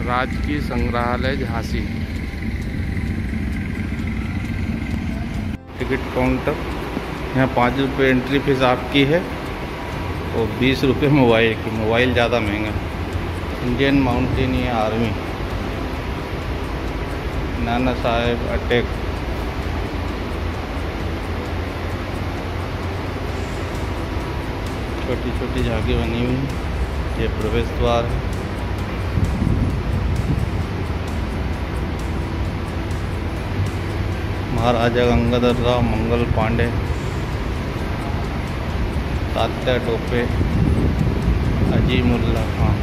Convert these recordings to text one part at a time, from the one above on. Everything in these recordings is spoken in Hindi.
राजकीय संग्रहालय झांसी। टिकट काउंटर, यहाँ 5 रुपये एंट्री फीस आपकी है और 20 रुपये मोबाइल की। मोबाइल ज़्यादा महंगा। Indian mountaineer army, Nana Saheb attack. छोटी छोटी झांकी बनी हुई है। ये प्रवेश द्वार है। महाराजा गंगाधर राव मंगल पांडे, तात्या टोपे, अजीमुल्ला खान,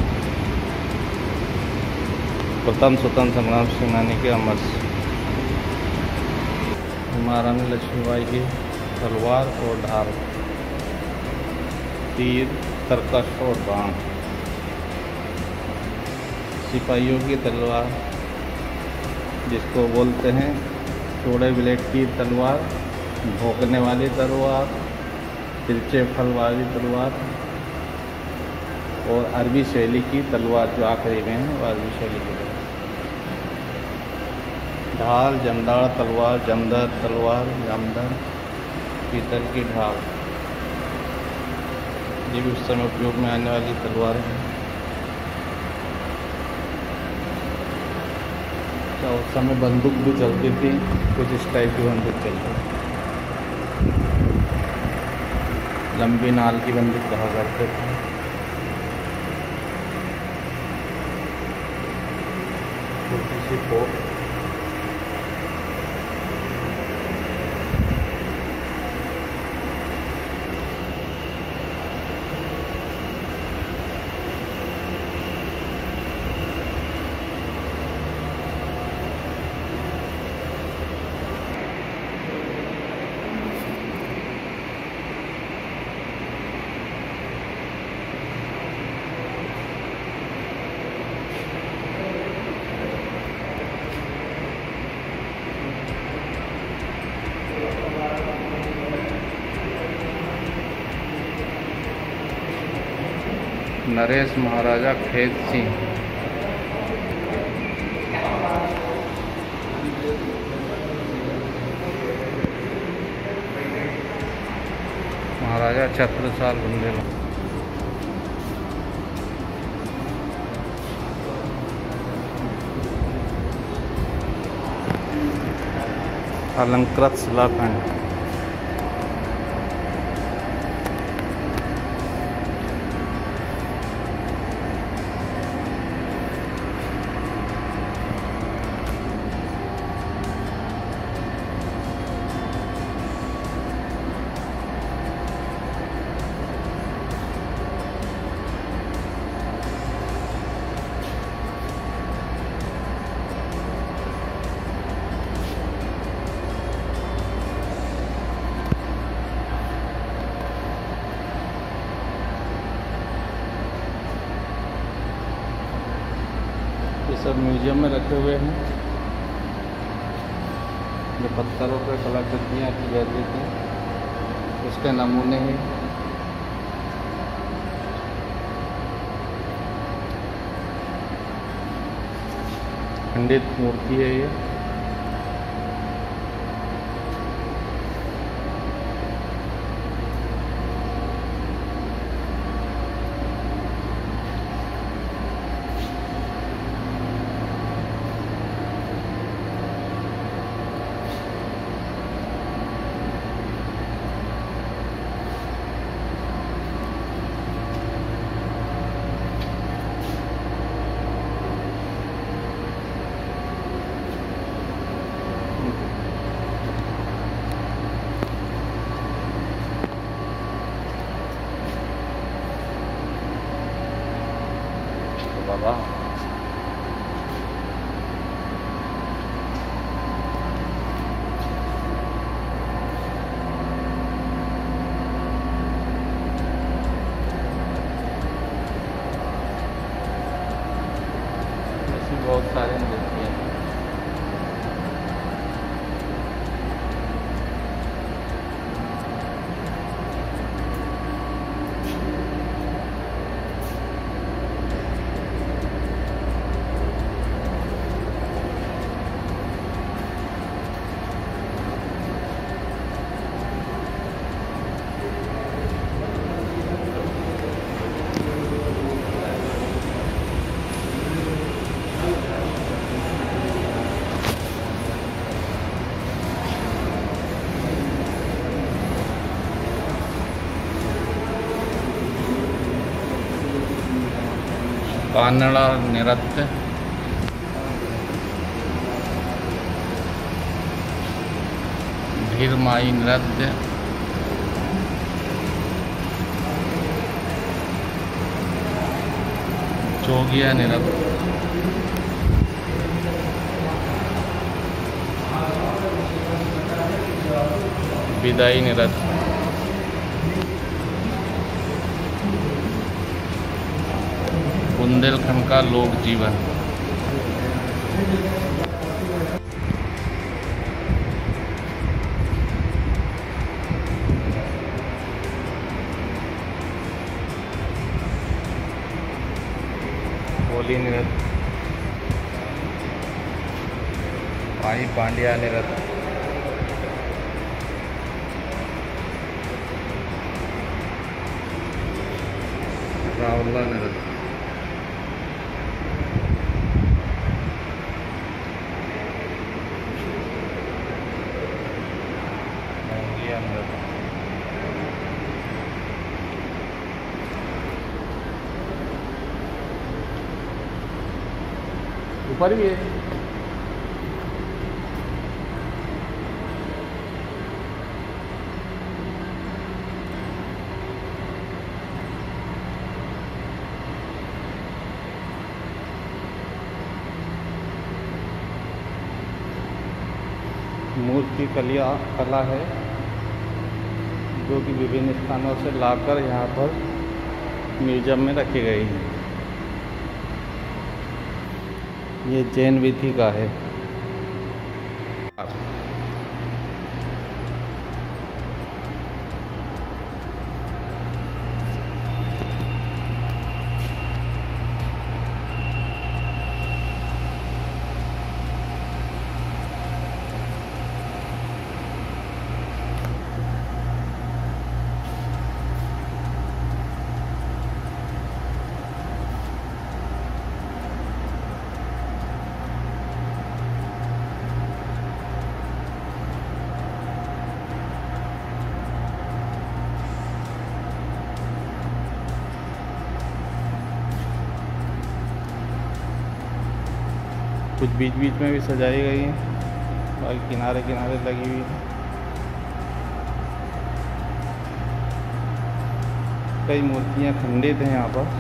प्रथम स्वतंत्र संग्राम सेनानी के अमर। महारानी लक्ष्मीबाई की तलवार और ढाल, तीर, तरकश और बाण। सिपाहियों की तलवार, जिसको बोलते हैं चौड़े ब्लेड की तलवार, भोंकने वाली तलवार, तिरछे फल वाली तलवार और अरबी शैली की तलवार जो आखिरी में है वो अरबी शैली की तलवार। ढाल, जमदार तलवार, जमदर तलवार, जमदर, पीतल की ढाल, ये भी उस समय उपयोग में आने वाली तलवार है। तो उस समय बंदूक भी चलती थी, कुछ इस टाइप की बंदूक चलती थी। लंबी नाल की बंदूक कहा करते थे। छोटी सी पोप, नरेश महाराजा खेत सिंह, महाराजा छत्रसाल बुंदेलखंड। अलंकृत शिलाखंड, ये सब म्यूजियम में रखे हुए हैं। ये पत्थरों पर कलाकृतियाँ की जाती थी, उसके नमूने हैं। खंडित मूर्ति है ये। बाबा ऐसी बहुत सारे मिलती हैं। कानड़ा नृत्य, भीरमाई नृत्य, जोगिया नृत्य, विदाई नृत्य, बुंदेलखंड का लोक जीवन, होली नृत्य, भाई पांड्या नृत्य, रावला नृत्य, ऊपर भी है। मूर्ति कला है जो कि विभिन्न स्थानों से लाकर यहाँ पर म्यूजियम में रखी गई है। ये जैन विधि का है। कुछ बीच बीच में भी सजाई गई हैं, बाकी किनारे किनारे लगी हुई है। कई मूर्तियां खंडित हैं यहाँ पर।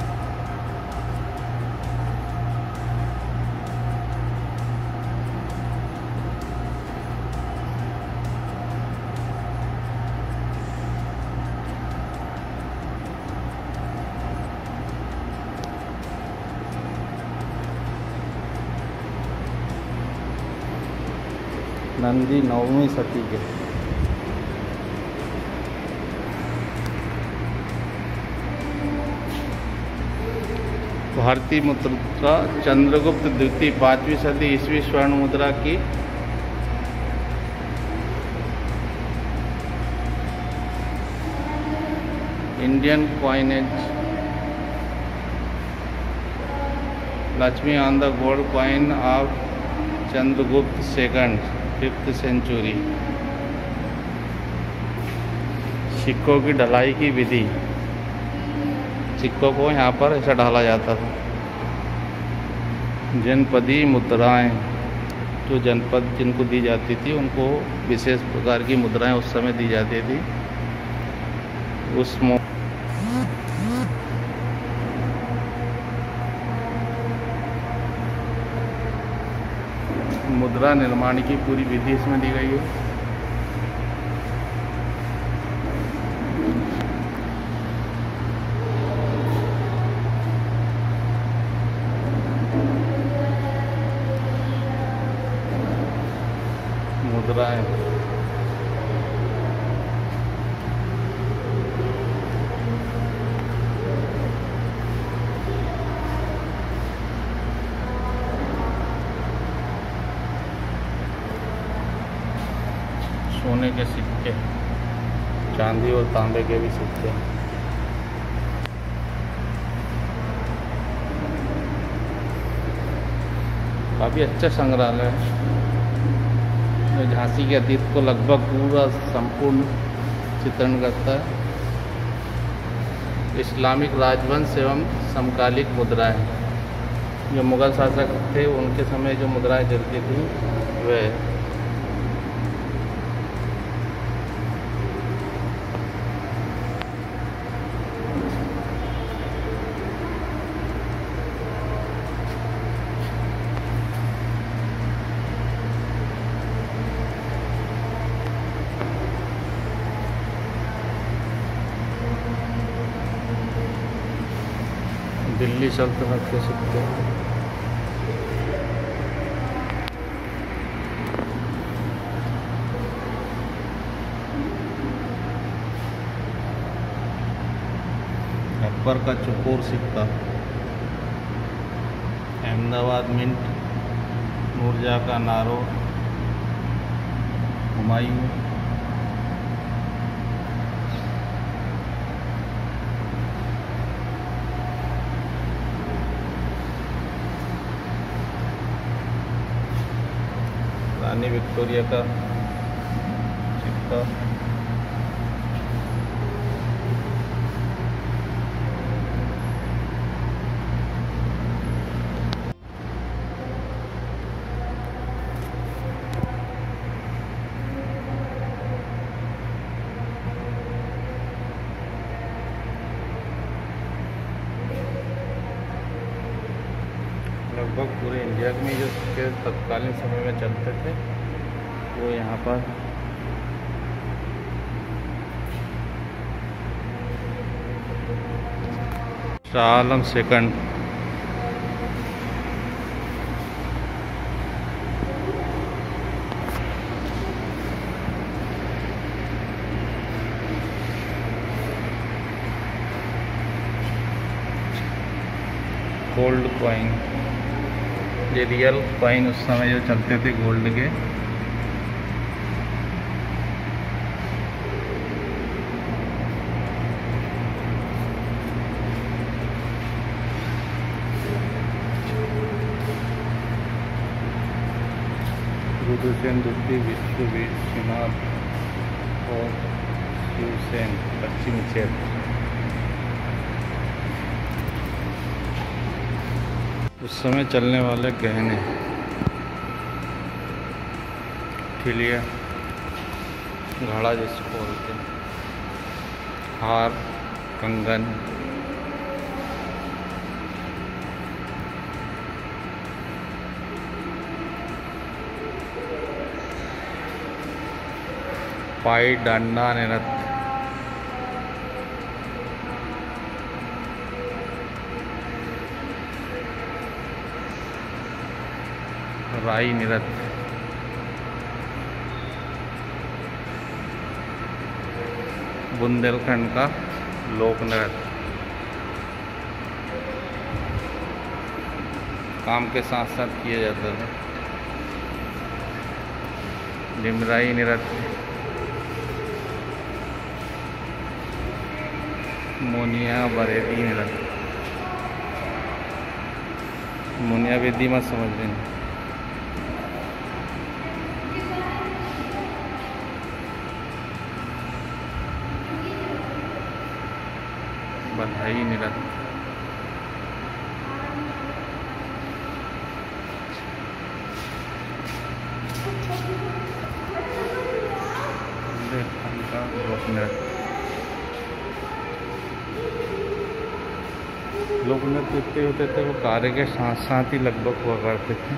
नंदी 9वीं शती के भारतीय मुद्रा चंद्रगुप्त द्वितीय 5वीं सदी ईस्वी स्वर्ण मुद्रा की Indian coinage Lakshmi on the gold coin of Chandragupta second 5th century. सिक्कों की ढलाई की विधि, सिक्कों को यहाँ पर ऐसा ढाला जाता था। जनपदी मुद्राएं, जो जनपद जिनको दी जाती थी उनको विशेष प्रकार की मुद्राएं उस समय दी जाती थी। उस मुद्रा निर्माण की पूरी विधि इसमें दी गई है। मुद्राएं सोने के सिक्के, चांदी और तांबे के भी सिक्के। काफ़ी अच्छा संग्रहालय है जो झांसी के अतीत को लगभग पूरा संपूर्ण चित्रण करता है। इस्लामिक राजवंश एवं समकालिक मुद्राएं। जो मुग़ल शासक थे उनके समय जो मुद्राएं चलती थी वह दिल्ली सल्तनत के सिक्के। अकबर का चुकोर सिक्का। अहमदाबाद मिंट। नूरजहाँ का नारो। हुमायूं। रानी विक्टोरिया का सिक्का। लगभग पूरे इंडिया में जो सिक्के तत्कालीन समय में चलते थे वो यहाँ पर Shah Alam second. Gold coin. ये रियल कॉइन उस समय जो चलते थे गोल्ड के। रुद्रसेन द्वितीय विश्वनाथ और शिवसेन पश्चिमी क्षेत्र। उस समय चलने वाले गहने। ठिलिया, घड़ा जिसको बोलते हैं, हार, कंगन, पाई, डांडा, नृत्य। राई नृत्य। बुंदेलखंड का लोक नृत्य। काम के साथ साथ किया जाता था। लिमराई नृत्य। मोनिया बरेदी नृत्य। मोनिया बेदी मत समझ लेना। बधाई नृत्य। लोक नृत्य। लोक नृत्य इतने होते थे वो कार्य के साथ साथ ही लगभग हुआ करते थे।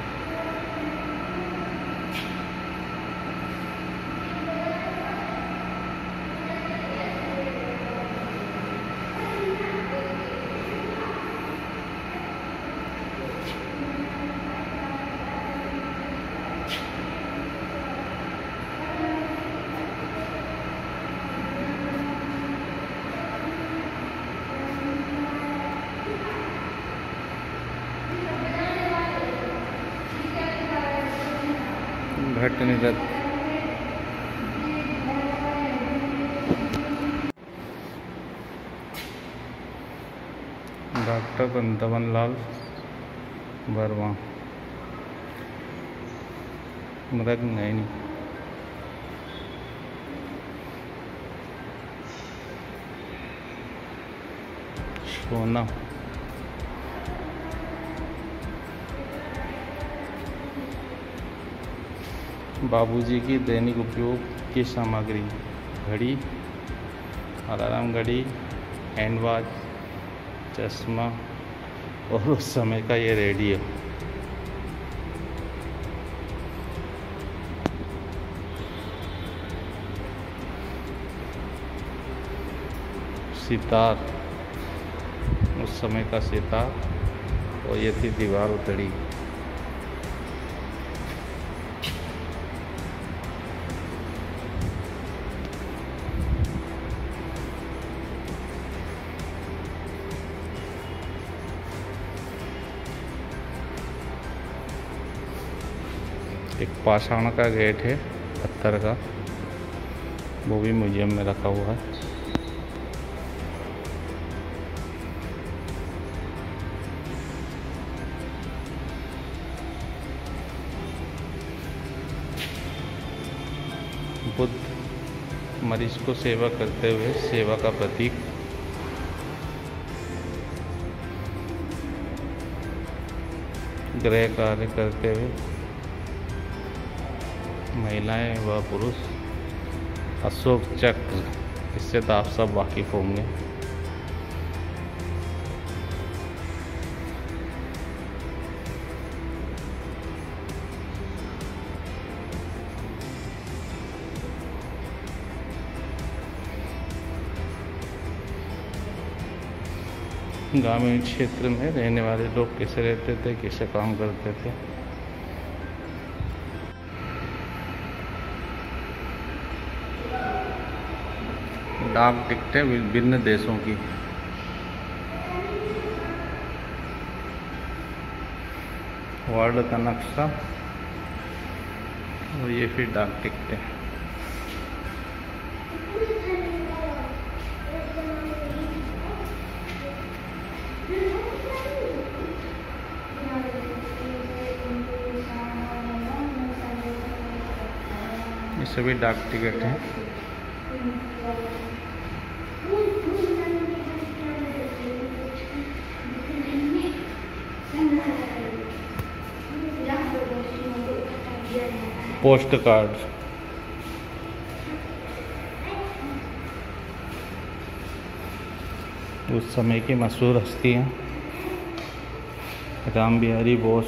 घट नृत्य। डॉक्टर वृंदावन लाल वर्मा। मृदंग। सोना, बाबूजी की दैनिक उपयोग की सामग्री, घड़ी, अलार्म घड़ी, हैंड वॉच, चश्मा और उस समय का ये रेडियो। सितार, उस समय का सितार, और ये थी दीवार उतड़ी। एक पाषाण का गेट है पत्थर का, वो भी म्यूजियम में रखा हुआ है। बुद्ध मरीज को सेवा करते हुए सेवा का प्रतीक। गृह कार्य करते हुए महिलाएं व पुरुष। अशोक चक्र, इससे तो आप सब वाकिफ होंगे। ग्रामीण क्षेत्र में रहने वाले लोग कैसे रहते थे, कैसे काम करते थे। डाक टिकटें विभिन्न देशों की। वर्ल्ड का नक्शा, और ये फिर डाक टिकटें। ये सभी डाक टिकट हैं। पोस्ट कार्ड, उस समय की मशहूर हस्तियाँ, राम बिहारी बोस,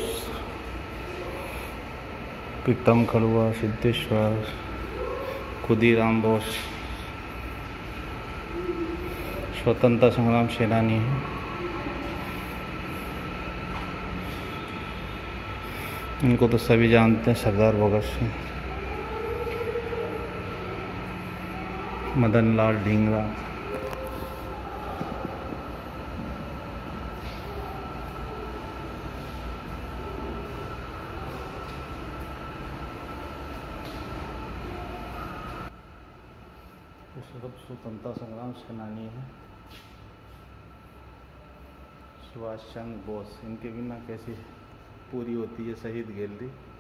प्रीतम खड़ुआ, सिद्धेश्वर, खुदीराम बोस स्वतंत्रता संग्राम सेनानी हैं। इनको तो सभी जानते हैं, सरदार भगत सिंह, मदन लाल ढींगरा। स्वतंत्रता संग्राम सेनानी है। सुभाष चंद्र बोस, इनके बिना कैसी पूरी होती है शहीद गैलरी।